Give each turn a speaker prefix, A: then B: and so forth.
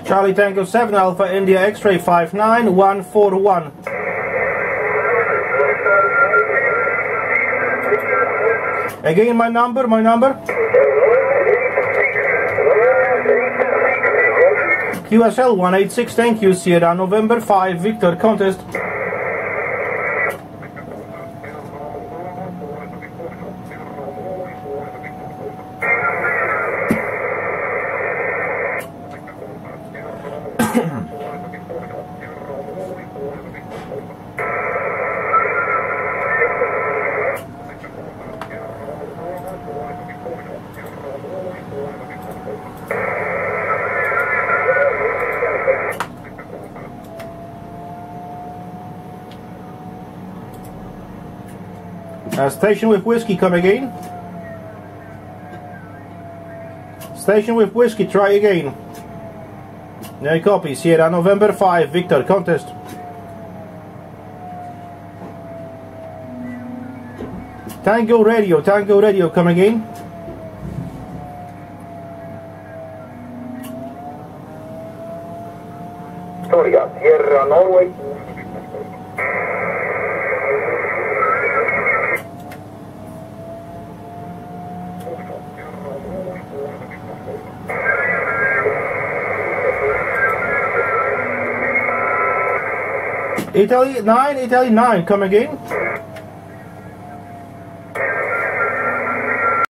A: Charlie Tango 7 Alpha India X-ray 59141. Again, my number. QSL 186, thank you, Sierra November 5 Victor contest. Station with whiskey, come again. Station with whiskey, try again. No copy, Sierra November 5 Victor contest. Tango radio, come again.
B: Victoria, Sierra Norway.
A: Italy 9, come again.